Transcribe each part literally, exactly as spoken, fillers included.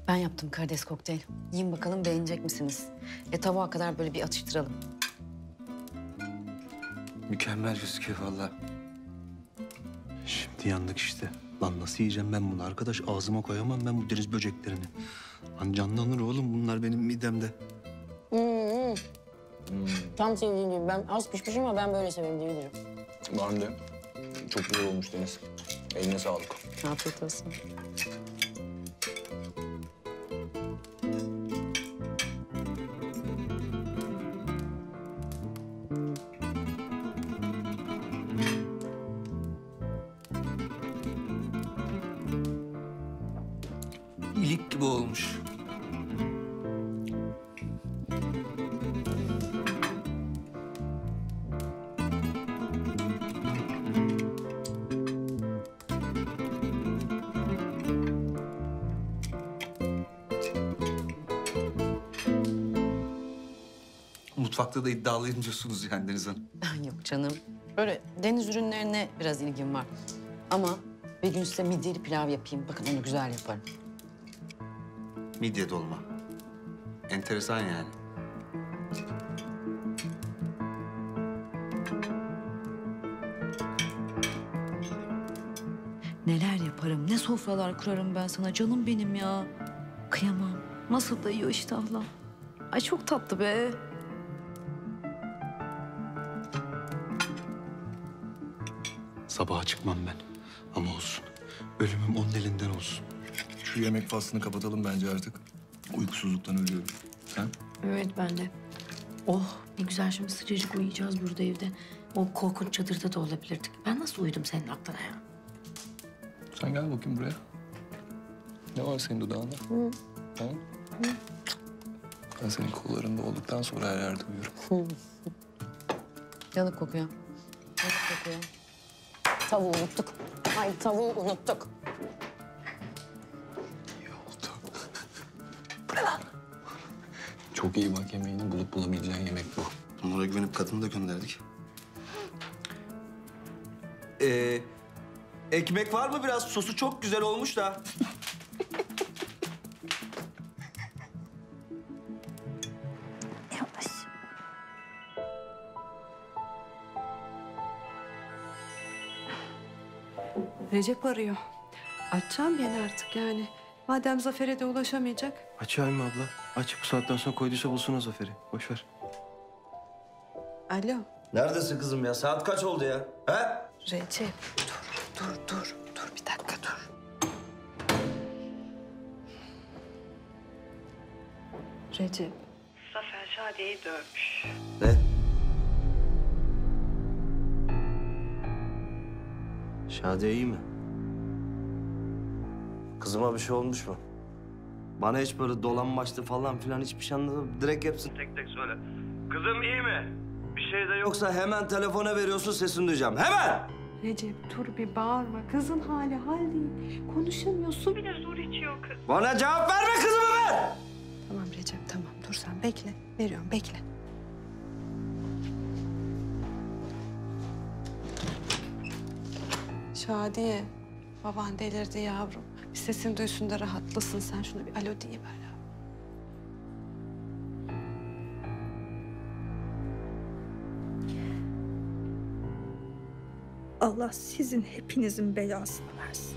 Ben yaptım karides kokteyl. Yiyin bakalım beğenecek misiniz? E tavuğa kadar böyle bir atıştıralım. Mükemmel gözüküyor vallahi. Şimdi yandık işte. Lan nasıl yiyeceğim ben bunu arkadaş? Ağzıma koyamam ben bu deniz böceklerini. Lan canlanır oğlum bunlar benim midemde. Hmm. Hmm. Tam sevdiğim gibi. Ben az pişmişim ama ben böyle severim diyebilirim. Ben de. Çok güzel olmuş Deniz. Eline sağlık. Afiyet olsun. İlik gibi olmuş. Mutfakta da iddialıyım diyorsunuz yani Deniz Hanım. Yok canım. Böyle deniz ürünlerine biraz ilgim var. Ama bir gün size midyeli pilav yapayım. Bakın onu güzel yaparım. Midye dolma. Enteresan yani. Neler yaparım, ne sofralar kurarım ben sana. Canım benim ya. Kıyamam. Nasıl da yiyor iştahla. Ay çok tatlı be. Sabaha çıkmam ben. Ama olsun. Ölümüm onun elinden olsun. Şu yemek faslını kapatalım bence artık. Uykusuzluktan ölüyorum. Sen? Evet ben de. Oh ne güzel şimdi sıcacık uyuyacağız burada evde. O korkunç çadırda da olabilirdik. Ben nasıl uyudum senin aklına ya? Sen gel bakayım buraya. Ne var senin dudağında? Hı. Ha? Hı. Ben senin kollarında olduktan sonra her yerde uyurum. Yanık kokuyor. Yanık kokuyor. Tavuğu unuttuk. Ay tavuğu unuttuk. İyi oldu. Bu ne lan? Çok iyi bak yemeğini bulup bulamayacağın yemek bu. Onlara güvenip kadını da gönderdik. Ee, ekmek var mı biraz? Sosu çok güzel olmuş da. Yavaş. Recep arıyor. Açacağım beni artık yani. Madem Zafer'e de ulaşamayacak. Açayım abla. Aç. Bu saatten sonra koyduysa bulsun o Zafer'i. Boş ver. Alo. Neredesin kızım ya? Saat kaç oldu ya? He? Recep dur, dur, dur. Dur bir dakika dur. Recep. Zafer Şadiye'yi dövmüş. Ne? Şadiye iyi mi? Kızıma bir şey olmuş mu? Bana hiç böyle dolanmaçlı falan filan hiçbir şey anlamadım. Direkt hepsini tek tek söyle. Kızım iyi mi? Bir şey de yoksa hemen telefona veriyorsun, sesini duyacağım. Hemen! Recep dur bir bağırma. Kızın hali hal değil. Konuşamıyor. Su bile. Bir de zor içiyor kız. Bana cevap verme, kızımı ver! Tamam Recep tamam. Dur sen bekle. Veriyorum bekle. Şadiye. Baban delirdi yavrum. Bir sesini duysun da rahatlasın. Sen şuna bir alo deyiver ya. Allah sizin hepinizin belasını versin.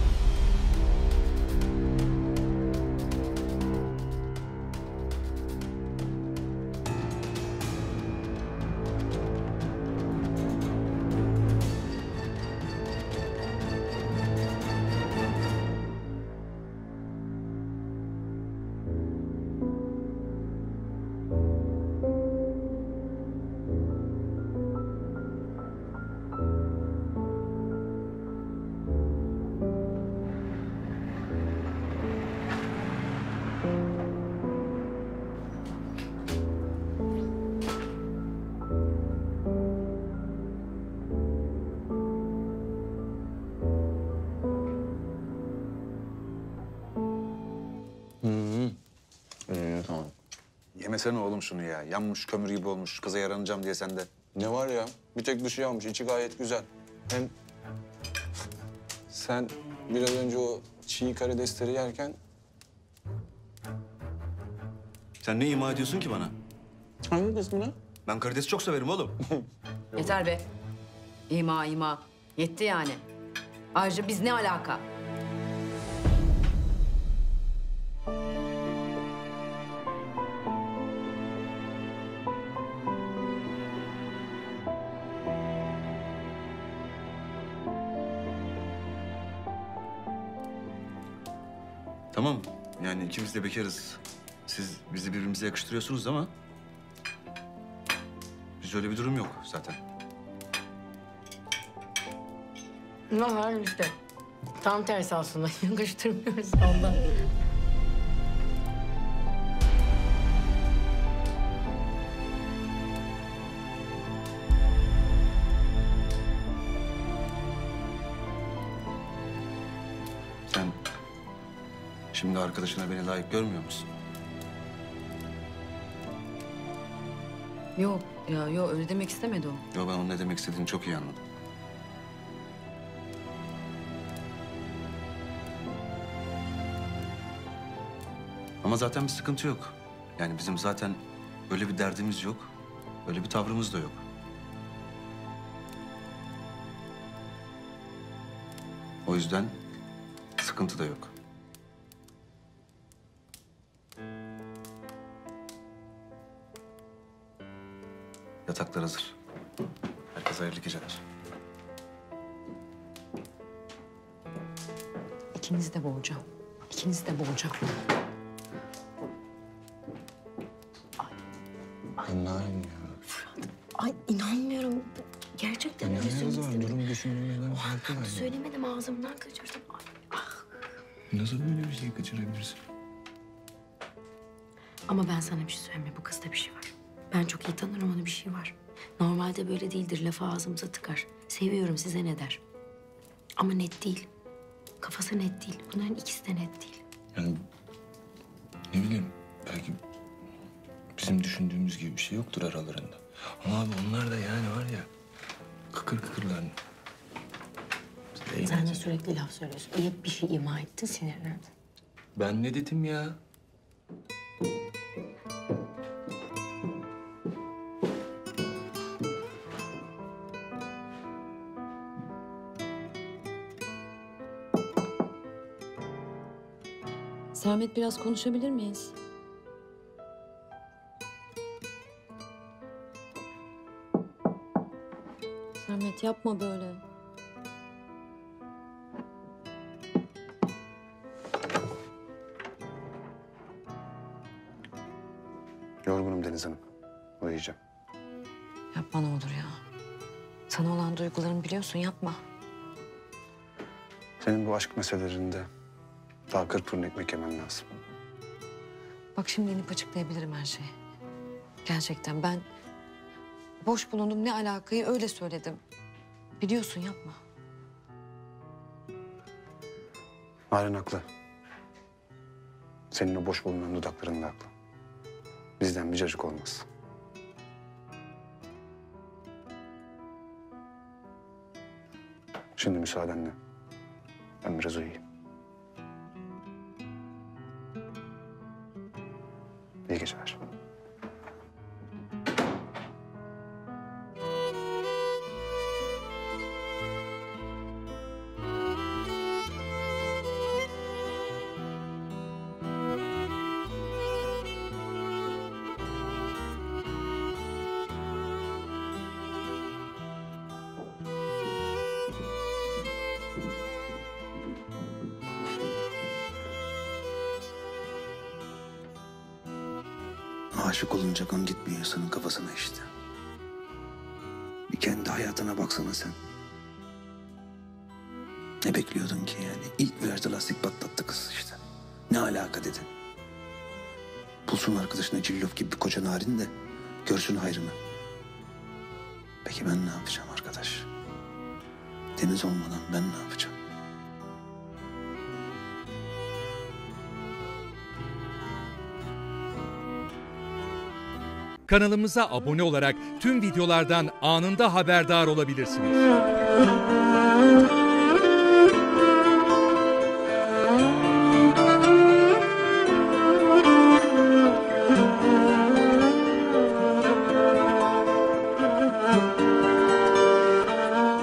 Yemesene oğlum şunu ya. Yanmış kömür gibi olmuş. Kıza yaranacağım diye sen de. Ne var ya? Bir tek dışı yanmış, içi gayet güzel. Hem sen biraz önce o çiğ karidesleri yerken Sen ne ima ediyorsun ki bana? Hangi kısmını? Ben karidesi çok severim oğlum. Yeter be. İma ima. Yetti yani. Ayrıca biz ne alaka? Tamam. Yani ikimiz de bekarız. Siz bizi birbirimize yakıştırıyorsunuz ama... biz öyle bir durum yok zaten. Ne var işte. Tam tersi aslında. Yakıştırmıyoruz ondan. Sen şimdi arkadaşına beni layık görmüyor musun? Yok ya yok öyle demek istemedi o. Yo, ben onun ne demek istediğini çok iyi anladım. Ama zaten bir sıkıntı yok. Yani bizim zaten öyle bir derdimiz yok. Öyle bir tavrımız da yok. O yüzden sıkıntı da yok. Yataklar hazır. Herkese hayırlı geceler. İkinizi de boğacağım. İkinizi de boğacağım. Anlayın ya. Ay inanmıyorum. Gerçekten öyle söylemek istedim. Durum düşündüğümden O farklı an var. söylemedim ağzımdan kaçırdım. Ay, ah. Nasıl böyle bir şey kaçırabilirsin? Ama ben sana bir şey söyleyeyim mi? Bu kızda bir şey var. Ben çok iyi tanırım onu, bir şey var. Normalde böyle değildir. Lafı ağzımıza tıkar. Seviyorum size ne der. Ama net değil. Kafası net değil. Bunların ikisi de net değil. Yani ne bileyim belki bizim düşündüğümüz gibi bir şey yoktur aralarında. Ama abi onlar da yani var ya kıkır kıkırlar. Sen de sürekli laf söylüyorsun. İyi bir şey ima ettin, sinirlendin. Ben ne dedim ya? Sermet biraz konuşabilir miyiz? Sermet yapma böyle. Yorgunum Deniz Hanım. Uyuyacağım. Yapma ne olur ya. Sana olan duygularımı biliyorsun, yapma. Senin bu aşk meselelerinde daha kırk fırın ekmek yemen lazım. Bak şimdi inip açıklayabilirim her şeyi. Gerçekten ben boş bulundum, ne alakayı öyle söyledim. Biliyorsun, yapma. Narin haklı. Senin o boş bulunan dudakların da haklı. Bizden bir cacık olmaz. Şimdi müsaadenle ben biraz uyuyayım. İyi geceler. Aşık olunca kan gitmiyor insanın kafasına işte. Bir kendi hayatına baksana sen. Ne bekliyordun ki yani? İlk virajda lastik patlattı kız işte. Ne alaka dedin? Bulsun arkadaşına cillop gibi bir koca narin de görsün hayrını. Peki ben ne yapacağım arkadaş? Deniz olmadan ben ne yapacağım? Kanalımıza abone olarak tüm videolardan anında haberdar olabilirsiniz. Müzik